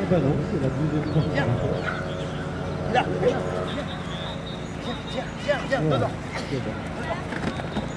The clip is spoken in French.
ben non, c'est la deuxième fois. Viens. Là, viens, viens, viens, viens, Ouais, dedans. c'est bon.